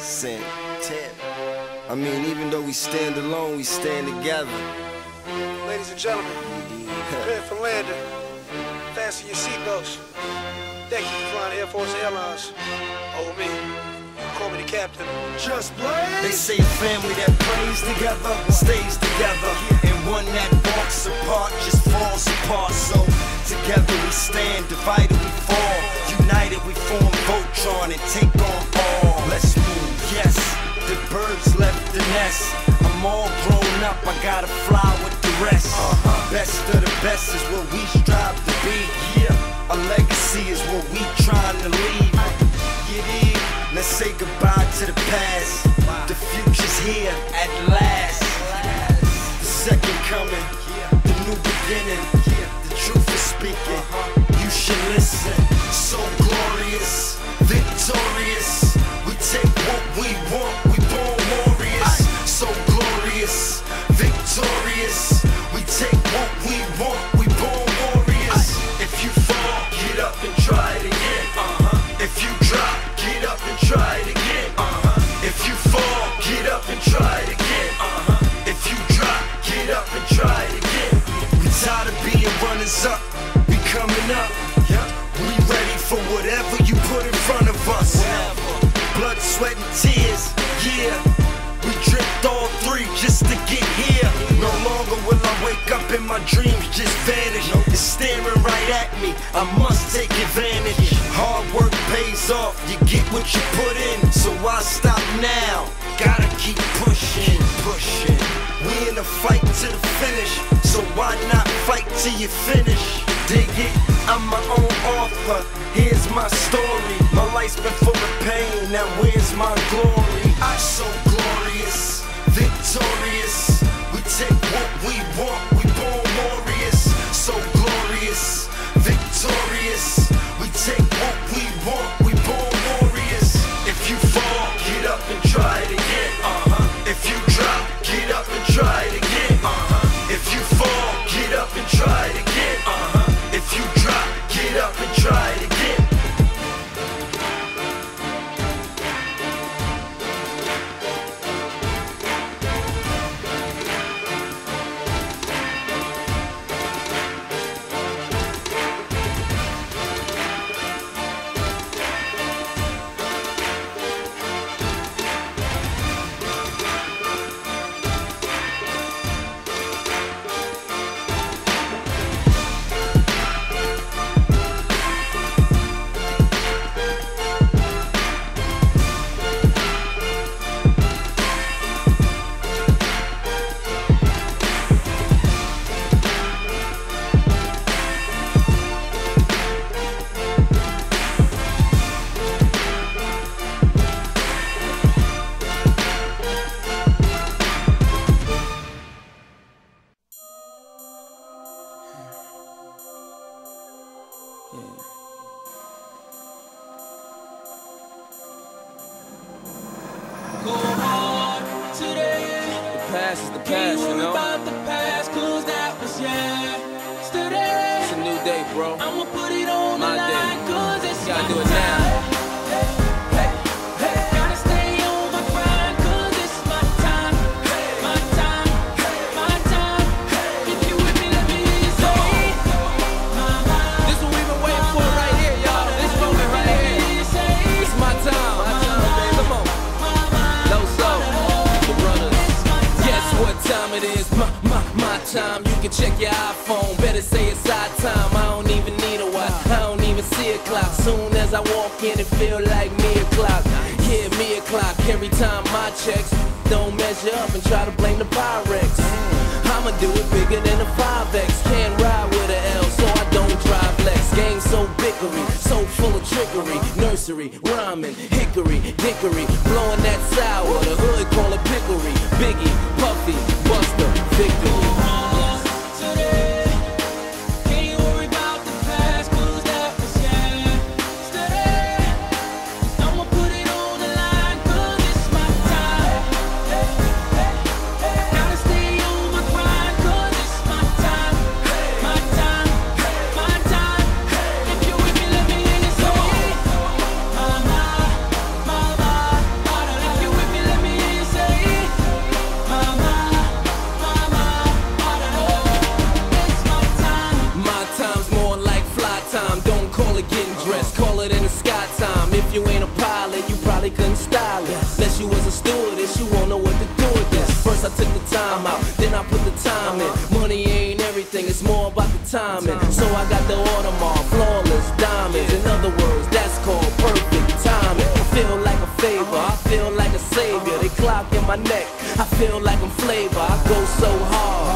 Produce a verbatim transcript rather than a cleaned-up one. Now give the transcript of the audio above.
Santana. I mean, even though we stand alone, we stand together. Ladies and gentlemen, prepare for landing. Fasten your seatbelts. Thank you for flying Air Force Airlines. Oh me, call me the captain. Just blaze. They say a family that prays together stays together, and one that walks apart just falls apart. So together we stand, divided we fall, united we form Voltron and take on all. Let's move, yes. The birds left the nest. I'm all grown up, I gotta fly with the rest. Uh-huh. Best of the best is what we strive to be. Yeah, a legacy is what we trying to leave. You dig? Let's say goodbye to the past. The future's here at last. The second coming, the new beginning. The truth is speaking. You should listen. So glorious, victorious. We take what we want. We born warriors. So glorious, victorious. We take what we want. We born warriors. If you fall, get up and try it again. Uh-huh. If you drop, get up and try it again. Uh-huh. If you fall, get up and try it again. Uh-huh. If you drop, get up and try it again. We tired of being runners up. We coming up. We ready for whatever you put in front of us. Blood, sweat, and tears. Yeah. We dripped all three just to get here. No longer will I wake up and my dreams just vanish. It's staring right at me, I must take advantage. Hard work pays off, you get what you put in. So why stop now? Gotta keep pushing, pushing. We in a fight to the finish, so why not fight till you finish? Dig it? I'm my own author, here's my story. My life's been full of pain, now where's my glory? I'm so glorious, victorious. We take what we want, we born warriors. So glorious, victorious. We take what we want, we born warriors. If you fall, get up and try it again. Uh-huh. If you drop, get up and try it again. Uh-huh. If you fall, get up and try it again. Uh-huh. If you drop, get up and try it again. Go hard today. The past is the Can't past, you worry know? about the past, cause that was yesterday. It's a new day, bro. I'ma put it on My the day. line, cause it's Gotta my do it now. time. Hey, hey, gotta stay on my grind, cause it's my time. My time, my time. If you with me, let me hear you say, my mind. This what we've been waiting for right here, y'all. This moment right here. It's my time. My time, baby. Come on. No so, the brothers. Guess what time it is? My, my, my time. You can check your iPhone. Better say it's our time. I don't even need a watch. I don't even see a clock. Soon as I walk in, it feel like me o'clock. Yeah, me o'clock. Every time my checks don't measure up and try to blame the Pyrex. I'ma do it bigger than a five X. Can't ride with an L, so I don't drive Lex. Game so bickery, so full of trickery. Nursery, rhyming, hickory, dickory. Blowing that sour, the hood call it pickery. Biggie, Puffy, Buster, victory. Can't worry about the past, cause that was yesterday. I'ma put it on the line, cause it's my time. Gotta stay on my grind, cause it's my time. My time, my time. If you with me, let me hear you say, my, my, my, my. If you probably couldn't style it. Unless you was a stewardess, you won't know what to do with this. First I took the time out, then I put the time in. Money ain't everything, it's more about the timing. So I got the Audemars, flawless diamonds. In other words, that's called perfect timing. I feel like a favor, I feel like a savior. They clock in my neck, I feel like I'm flavor. I go so hard,